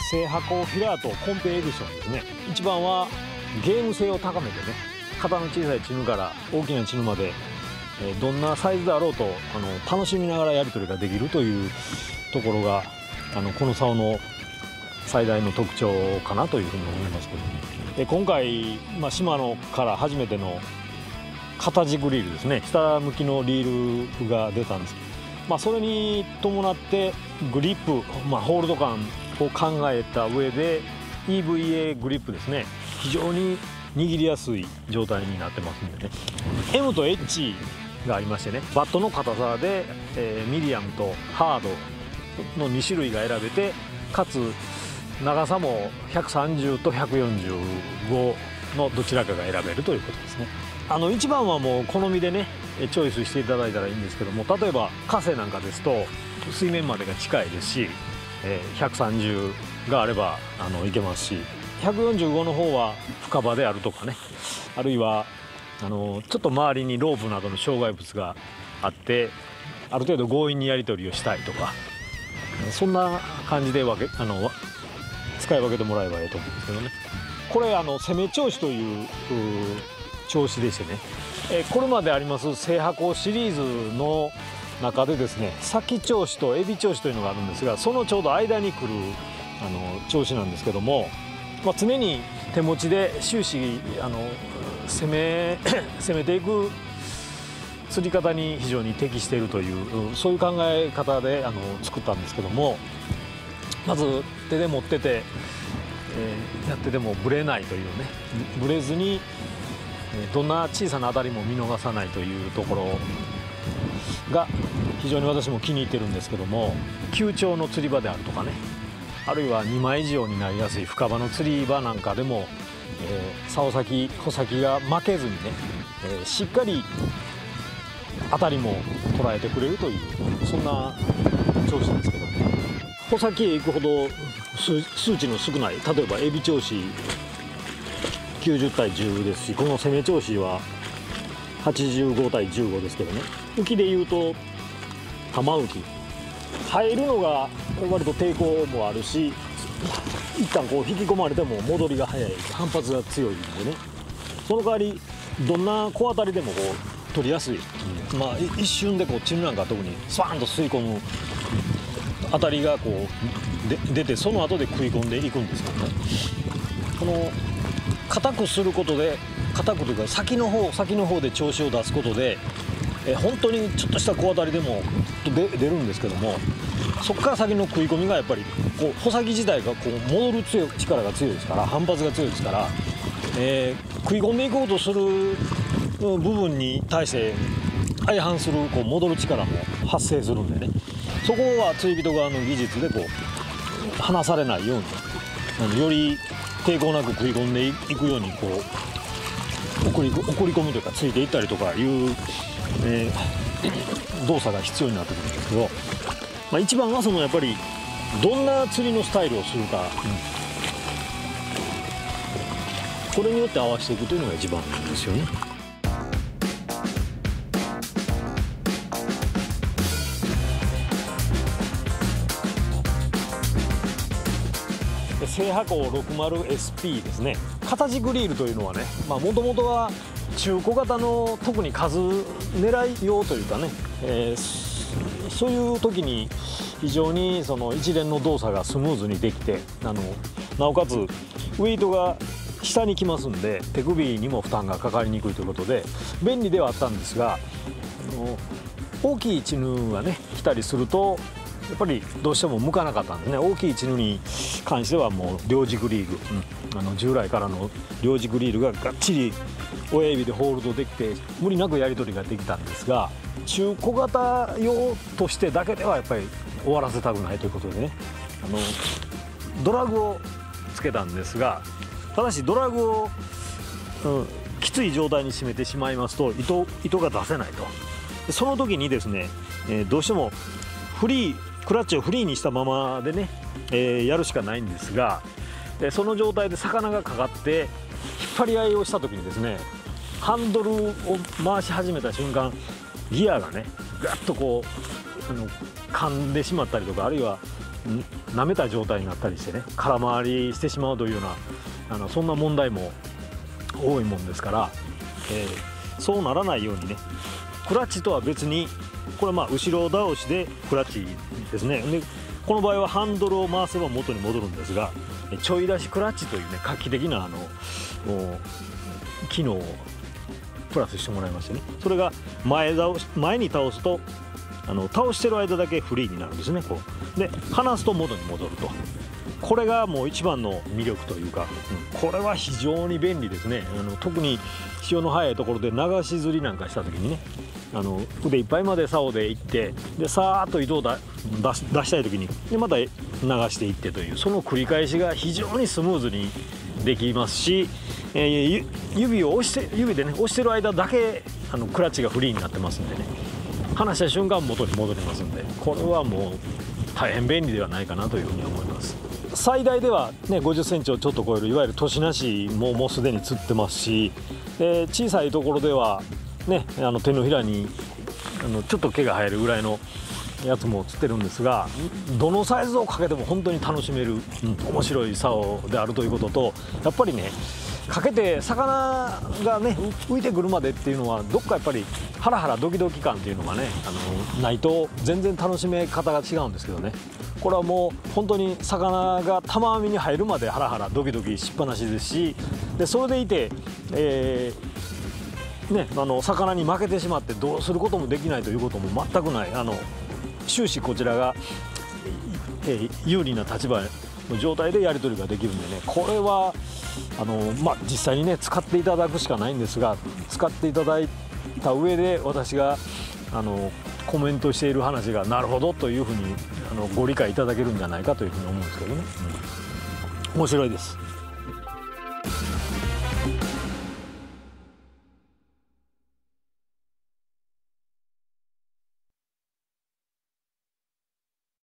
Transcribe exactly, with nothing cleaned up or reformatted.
正箱フィラートコンペエディションですね。一番はゲーム性を高めてね、型の小さいチヌから大きなチヌまでどんなサイズであろうとあの楽しみながらやり取りができるというところがあのこの竿の最大の特徴かなというふうに思いますけど、で今回、まあ、シマノから初めての片軸リールですね、下向きのリールが出たんです。まあ、それに伴ってグリップ、まあ、ホールド感を考えた上で イーブイエー グリップですね、非常に握りやすい状態になってますんでね。 エム と エイチ がありましてね、バットの硬さで、えー、ミディアムとハードのに種類が選べて、かつ長さもひゃくさんじゅうとひゃくよんじゅうごのどちらかが選べるということですね。あの一番はもう好みでねチョイスしていただいたらいいんですけども、例えばカセなんかですと水面までが近いですし、えー、ひゃくさんじゅうがあればあのいけますし、ひゃくよんじゅうごの方は深場であるとかね、あるいはあのちょっと周りにロープなどの障害物があってある程度強引にやり取りをしたいとか、そんな感じで分けあの使い分けてもらえばいいと思うんですけどね。これあの攻め調子という調子でしてね、えこれまであります正箱シリーズの中でですね、先調子とエビ調子というのがあるんですが、そのちょうど間に来るあの調子なんですけども、まあ、常に手持ちで終始あの攻め攻めていく釣り方に非常に適しているという、そういう考え方であの作ったんですけども、まず手で持ってて、えー、やっててもブレないというね、ブレずにどんな小さな当たりも見逃さないというところが非常に私も気に入ってるんですけども、急潮の釣り場であるとかね、あるいはにまい以上になりやすい深場の釣り場なんかでも、えー、竿先穂先が負けずにね、えー、しっかり当たりも捉えてくれるという、そんな調子なんですけども、穂先へ行くほど数値の少ない、例えばエビ調子きゅうじゅうたいじゅうですし、この攻め調子ははちじゅうごたいじゅうごですけどね、浮きでいうと玉浮き入るのが割と抵抗もあるし、一旦こう引き込まれても戻りが早い、反発が強いんでね、その代わりどんな小当たりでもこう取りやすい、うん、まあ一瞬でこうチヌなんか特にスワーンと吸い込む当たりがこうで出て、その後で食い込んでいくんですけどね、この硬くすることで、硬くというか先の方先の方で調子を出すことで、え本当にちょっとした小当たりでもで出るんですけども、そこから先の食い込みがやっぱりこう穂先自体がこう戻る強い力が強いですから、反発が強いですから、えー、食い込んでいこうとする部分に対して相反するこう戻る力も発生するんでね、そこは釣り人側の技術でこう離されないように、あのより抵抗なく食い込んでいくようにこう送り送り込むというかついていったりとかいう、えー、動作が必要になってくるんですけど、まあ、一番はそのやっぱりどんな釣りのスタイルをするか、うん、これによって合わせていくというのが一番ですよね。正箱 ろくじゅうエスピー ですね。片軸リールというのはね、もともとは中古型の特に数狙い用というかね、えー、そういう時に非常にその一連の動作がスムーズにできて、あのなおかつウェイトが下に来ますんで手首にも負担がかかりにくいということで便利ではあったんですが、あの大きいチヌがね来たりするとやっぱりどうしても向かなかったんですね。大きいチヌに関してはもう両軸リール、うん、あの従来からの両軸リールががっちり親指でホールドできて無理なくやり取りができたんですが、中古型用としてだけではやっぱり終わらせたくないということでね、あのドラグをつけたんですが、ただしドラグを、うん、きつい状態に締めてしまいますと糸、糸が出せないと。その時にですね、えー、どうしてもフリークラッチをフリーにしたままでね、えー、やるしかないんですが、でその状態で魚がかかって引っ張り合いをした時にですね、ハンドルを回し始めた瞬間、ギアがねガッとこうあの噛んでしまったりとか、あるいは舐めた状態になったりしてね、空回りしてしまうというようなあのそんな問題も多いもんですから、えー、そうならないようにね、クラッチとは別に、これはまあ後ろ倒しでクラッチですね。でこの場合はハンドルを回せば元に戻るんですが、ちょい出しクラッチというね画期的なあの機能をプラスしてもらいましてね、それが前倒し前に倒すとあの倒してる間だけフリーになるんですね。こうで離すと元に戻ると、これがもう一番の魅力というか、うん、これは非常に便利ですね。あの特に潮の速いところで流し釣りなんかした時にね、あの腕いっぱいまで竿で行って、でさーっと糸をだ出し出したい時にでまた流していってという、その繰り返しが非常にスムーズにできますし、えー、指を押して指でね押してる間だけあのクラッチがフリーになってますんでね、離した瞬間元に戻りますんで、これはもう大変便利ではないかなというふうに思います。最大では、ね、ごじゅっセンチをちょっと超えるいわゆる年なしももうすでに釣ってますし、で小さいところでは、ね、あの手のひらにあのちょっと毛が生えるぐらいのやつも釣ってるんですが、どのサイズをかけても本当に楽しめる、うん、面白い竿であるということと、やっぱりねかけて魚がね浮いてくるまでっていうのはどっかやっぱりハラハラドキドキ感っていうのがねあのないと全然楽しめ方が違うんですけどね、これはもう本当に魚が玉網に入るまでハラハラドキドキしっぱなしですし、でそれでいて、えーね、あの魚に負けてしまってどうすることもできないということも全くない、あの終始こちらが、えー、有利な立場の状態でやり取りができるんでね、これはあの、まあ、実際にね使っていただくしかないんですが、使っていただいた上で私があのコメントしている話がなるほどというふうにあのご理解いただけるんじゃないかというふうに思うんですけどね、うん、面白いです。